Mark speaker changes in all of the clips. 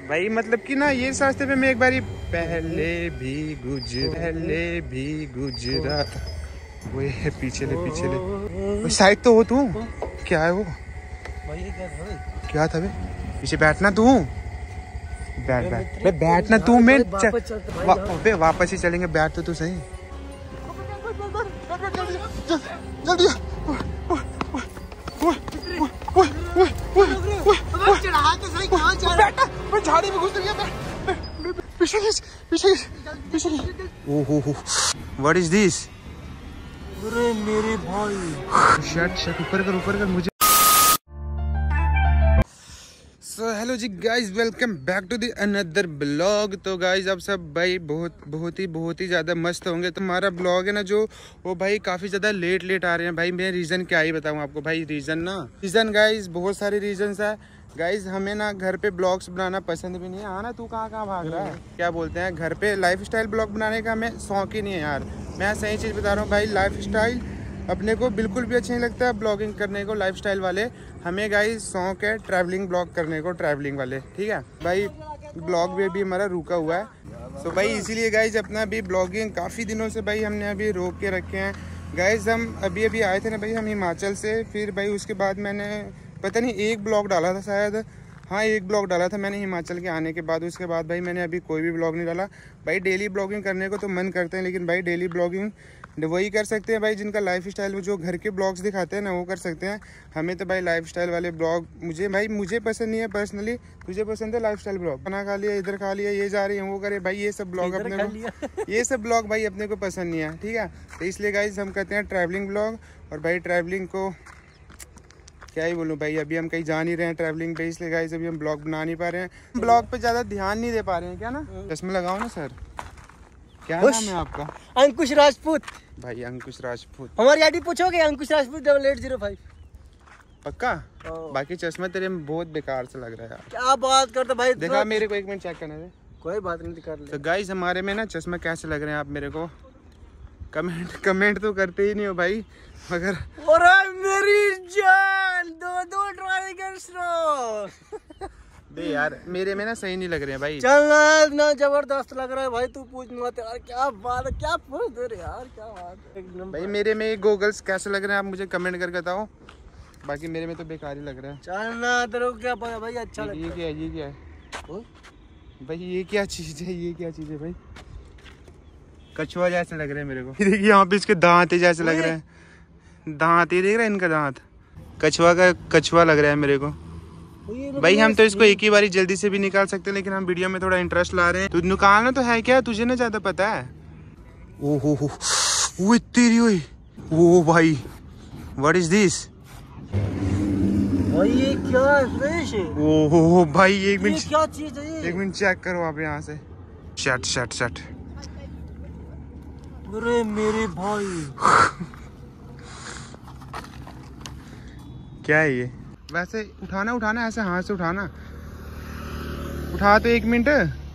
Speaker 1: भाई मतलब कि ना ये रास्ते पे मैं एक बारी पहले भी गुजरा था। वो है पीछे ले साइड तो हो तू। क्या है वो
Speaker 2: भाई?
Speaker 1: क्या था बे? पीछे बैठना तू, बैठना तू। मैं वापस ही चलेंगे, बैठ तो तू सही। जल्दी झाड़ी में घुस गया। पीछे ओहो व्हाट इज दिस?
Speaker 2: अरे मेरे भाई
Speaker 1: शर्ट ऊपर कर मुझे। So hello ji guys, welcome back to the another blog. तो गाइज आप सब भाई बहुत ही ज़्यादा मस्त होंगे। तो हमारा ब्लॉग है ना जो वो भाई काफ़ी ज़्यादा लेट आ रहे हैं भाई। मैं रीज़न क्या ही बताऊँ आपको भाई। रीज़न गाइज बहुत सारे रीजंस है गाइज। हमें ना घर पे ब्लॉग्स बनाना पसंद भी नहीं है। हाँ ना, तू कहाँ भाग रहा है? क्या बोलते हैं, घर पे लाइफस्टाइल ब्लॉग बनाने का हमें शौक ही नहीं है यार। मैं सही चीज़ बता रहा हूँ भाई। लाइफस्टाइल अपने को बिल्कुल भी अच्छा नहीं लगता है ब्लॉगिंग करने को। लाइफस्टाइल वाले हमें गाइस शौक है ट्रैवलिंग ब्लॉग करने को, ट्रैवलिंग वाले। ठीक है भाई, ब्लॉग में भी हमारा रुका हुआ है। सो भाई इसीलिए गाइस अपना भी ब्लॉगिंग काफ़ी दिनों से भाई हमने अभी रोक के रखे हैं। गाइस हम अभी आए थे ना भाई, हम हिमाचल से। फिर भाई उसके बाद मैंने पता नहीं एक ब्लॉग डाला था शायद। हाँ, एक ब्लॉग डाला था मैंने हिमाचल के आने के बाद। उसके बाद भाई मैंने अभी कोई भी ब्लॉग नहीं डाला भाई। डेली ब्लॉगिंग करने को तो मन करते हैं, लेकिन भाई डेली ब्लॉगिंग वही कर सकते हैं भाई जिनका लाइफस्टाइल जो घर के ब्लॉग्स दिखाते हैं ना, वो कर सकते हैं। हमें तो भाई लाइफस्टाइल वाले ब्लॉग मुझे पसंद नहीं है पर्सनली। तुझे पसंद है लाइफस्टाइल ब्लॉग? खाना खा लिया, इधर खा लिया, ये जा रही है, वो करे भाई, ये सब ब्लॉग अपने को ये सब ब्लॉग भाई अपने को पसंद नहीं है। ठीक है, तो इसलिए गाइज हम कहते हैं ट्रैवलिंग ब्लॉग। और भाई ट्रैवलिंग को क्या ही बोलूँ भाई, अभी हम कहीं जा नहीं रहे हैं ट्रैवलिंग पे, इसलिए गाइस अभी हम ब्लॉग बना नहीं पा रहे हैं। ब्लॉग पे ज़्यादा ध्यान नहीं दे पा रहे हैं। क्या ना, चश्मा लगाओ ना सर। क्या नाम है आपका?
Speaker 2: अंकुश राजपूत।
Speaker 1: भाई अंकुश राजपूत।
Speaker 2: हमारी आईडी पूछोगे? अंकुश राजपूत 8805।
Speaker 1: पक्का? बाकी चश्मा तेरे में बहुत बेकार से लग रहा है यार।
Speaker 2: क्या बात करते भाई?
Speaker 1: देखा मेरे को, एक मिनट चेक करने दे।
Speaker 2: कोई बात नहीं, कर ले।
Speaker 1: तो गाइस हमारे में ना चश्मा कैसे लग रहे हैं आप मेरे को कमेंट तो करते ही नहीं हो भाई, मगर
Speaker 2: मेरी जान दो
Speaker 1: बे यार मेरे में ना सही नहीं लग रहे हैं भाई।
Speaker 2: चल ना जबरदस्त लग रहा है भाई। तू पूछ मत यार, क्या बात है, क्या पूछ दे रहे यार, क्या बात है एकदम
Speaker 1: भाई। मेरे में गोगल्स कैसे लग रहे हैं आप मुझे कमेंट करके बताओ। बाकी मेरे में तो बेकार ही लग रहा है।
Speaker 2: चल ना, तेरे को क्या पता भाई, अच्छा लगता है।
Speaker 1: ये क्या है भाई? ये क्या चीज है भाई? कछुआ जैसे लग रहे हैं मेरे को। देखिए यहाँ पे इसके दांत जैसे लग रहे हैं। दांत ये देख रहे हैं इनका दांत। कछुआ लग रहा है मेरे को भाई। हम तो इसको एक ही बारी जल्दी से भी निकाल सकते हैं, लेकिन हम वीडियो में थोड़ा इंटरेस्ट ला रहे हैं। तू निकालना तो है क्या? तुझे ना ज्यादा पता है। ओहो तेरी ओए, ओ भाई व्हाट इज दिस?
Speaker 2: भाई ये क्या है?
Speaker 1: ओहो भाई एक मिनट,
Speaker 2: क्या चीज है ये?
Speaker 1: एक मिनट चेक करो आप यहाँ से। शट
Speaker 2: अरे मेरे भाई
Speaker 1: क्या है ये? वैसे उठाना ऐसे हाथ से उठाना। उठा तो एक मिनट।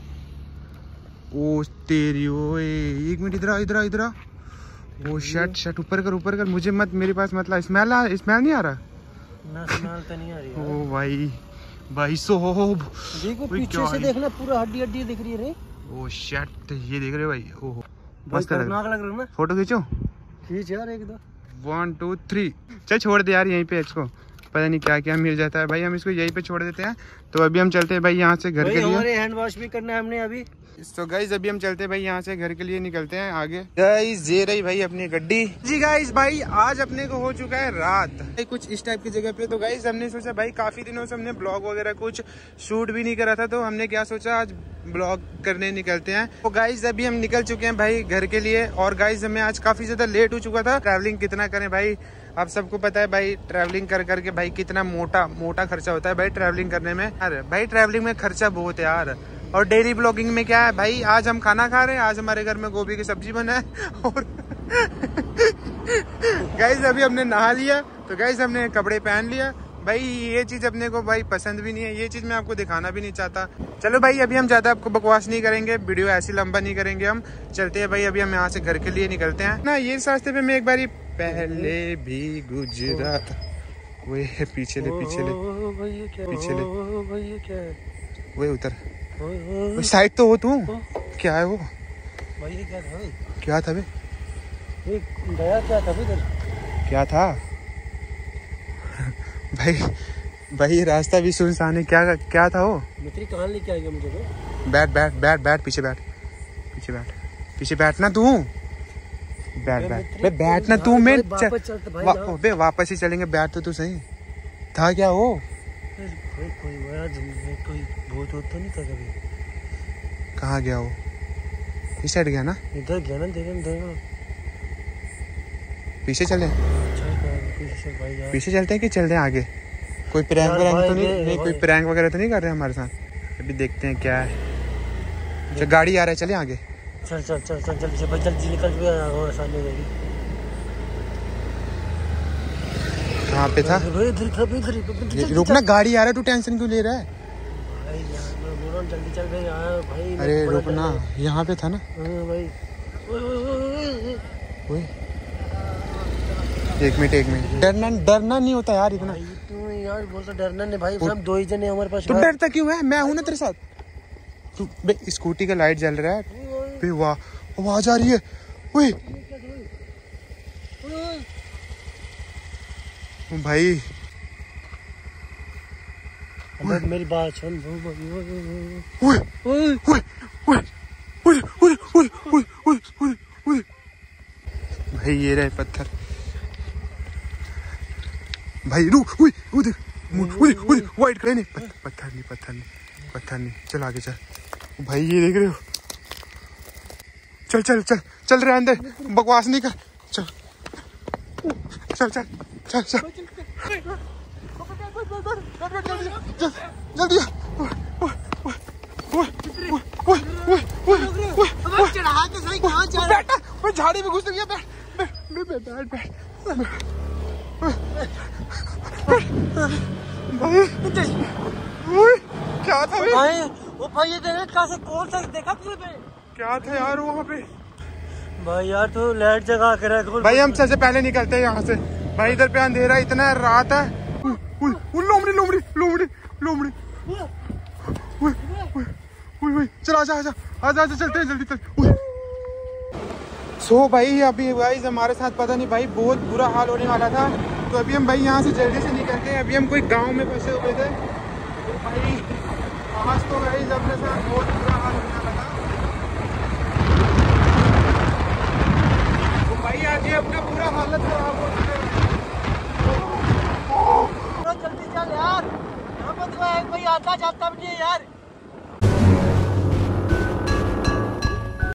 Speaker 1: ओ तेरी ओए, एक मिनट इधर आ। ओ शट ऊपर कर मुझे मत, मेरे पास मतलब स्मेल नहीं आ रहा
Speaker 2: ना। स्मेल तो नहीं आ रही है।
Speaker 1: ओ भाई सो
Speaker 2: देखो पीछे से देखना, पूरा हड्डी दिख रही है रे।
Speaker 1: ओ शट, ये देख रहे हो भाई? ओहो
Speaker 2: मस्त लग रहा है ना।
Speaker 1: फोटो
Speaker 2: खींच यार एक दो।
Speaker 1: 1 2 3। चल छोड़ दे यार यहीं पे, इसको पता नहीं क्या मिल जाता है भाई। हम इसको यहीं पे छोड़ देते हैं। तो अभी हम चलते हैं भाई यहाँ से घर के लिए।
Speaker 2: हमारे हैंड वॉश भी करना है हमने अभी।
Speaker 1: तो गाइज अभी हम चलते हैं भाई यहाँ से घर के लिए, निकलते हैं आगे। गाइज ये रही भाई अपनी गड्डी जी। गाइज भाई आज अपने को हो चुका है रात कुछ इस टाइप की जगह पे। तो गाइज हमने सोचा भाई काफी दिनों से हमने ब्लॉग वगैरह कुछ शूट भी नहीं करा था, तो हमने क्या सोचा आज ब्लॉग करने निकलते हैं। तो गाइज अभी हम निकल चुके हैं भाई घर के लिए। और गाइज हमें आज काफी ज्यादा लेट हो चुका था। ट्रैवलिंग कितना करें भाई, आप सबको पता है भाई। ट्रैवलिंग करके भाई कितना मोटा खर्चा होता है भाई ट्रैवलिंग करने में। अरे भाई ट्रैवलिंग में खर्चा बहुत है यार। और डेली ब्लॉगिंग में क्या है भाई, आज हम खाना खा रहे हैं, आज हमारे घर में गोभी की सब्जी बना है। और गाइज अभी हमने नहा लिया, तो गाइज हमने कपड़े पहन लिया भाई। ये चीज अपने को भाई पसंद भी नहीं है, ये चीज मैं आपको दिखाना भी नहीं चाहता। चलो भाई अभी हम ज्यादा आपको बकवास नहीं करेंगे, वीडियो ऐसी लंबा नहीं करेंगे। हम चलते हैं भाई, अभी हम यहाँ से घर के लिए निकलते हैं ना। ये रास्ते पे मैं एक बारी पहले भी गुजरा था। वो है पीछे ले
Speaker 2: क्या है?
Speaker 1: वही उतर। साइड तो हो तू। क्या है वो
Speaker 2: भाई? ये क्या था भाई?
Speaker 1: क्या था बे?
Speaker 2: ये गया क्या था इधर?
Speaker 1: क्या था भाई? भाई ये रास्ता भी सुनसान है। क्या क्या था वो?
Speaker 2: मित्री कहाँ लेके आएगा मुझे तो?
Speaker 1: बैठ बैठ बैठ बैठ, पीछे बैठ, पीछे बैठ, पीछे बैठना तू। बैठ बैठ बे, बैठना तू। मैं बे वापस ही चलेंगे। बैठ तो तू सही। था क्या वो?
Speaker 2: कोई भूत तो नहीं था कभी?
Speaker 1: कहाँ गया वो? इस साइड गया ना?
Speaker 2: इधर गया ना। देखो
Speaker 1: पीछे चले,
Speaker 2: भाई
Speaker 1: पीछे चलते हैं कि चलते हैं आगे? कोई प्रैंक वगैरह तो नहीं, कोई प्रैंक वगैरह तो नहीं कर रहे हमारे साथ? अभी देखते हैं क्या है। चल गाड़ी आ रहा है, चले आगे।
Speaker 2: चल चल चल चल जल्दी से भाई, जल्दी निकल भी आसानी हो जाएगी।
Speaker 1: कहाँ पे था? रुकना, गाड़ी आ रहा है, तू टेंशन क्यों ले रहा है?
Speaker 2: भाई मैं बोल रहा हूँ जल्दी चल भाई।
Speaker 1: अरे रुकना, यहाँ पे था ना
Speaker 2: भाई।
Speaker 1: एक मिनट। डरना नहीं होता यार इतना।
Speaker 2: तू यार बोलता डरना नहीं भाई, हम दो ही जने हमारे पास।
Speaker 1: तू डरता क्यों है? मैं हूं ना तेरे साथ। तू बे, स्कूटी का लाइट जल रहा है बे। वाह, आवाज आ रही है। ओए भाई,
Speaker 2: मेरी बात सुन।
Speaker 1: ओए ओए ओए ओए ओए ओए ओए भाई, ये रहे पत्थर भाई। रुक, वाइट कलर नहीं, पत्थर नहीं। चल आगे चल भाई, ये देख रहे हो? चल रहे अंदर, बकवास नहीं कर। चल जल्दी। झाड़ी में घुस गया। बैठ क्या था
Speaker 2: भाई? वो भाई ये कहाँ से कौन सा देखा तुमने?
Speaker 1: क्या था यार वहाँ पे?
Speaker 2: भाई यार तू लाइट जगा के रख
Speaker 1: भाई। हम सबसे पहले निकलते हैं यहाँ से भाई। इधर पे अंधेरा इतना रात है। लोमड़ी चल आजा चलते हैं जल्दी चल। सो भाई अभी गाइस हमारे साथ पता नहीं भाई बहुत बुरा हाल होने वाला था। तो अभी हम भाई यहाँ से जल्दी से निकलते हैं। अभी हम कोई गांव में फंसे हुए थे तो भाई आज तो गाइस अपने साथ बहुत बुरा हाल होने वाला था। तो भाई आज ये अपना पूरा हालत खराब हो चुका है।
Speaker 2: जल्दी चल यार, यहाँ पर कोई आता जाता भी नहीं है यार।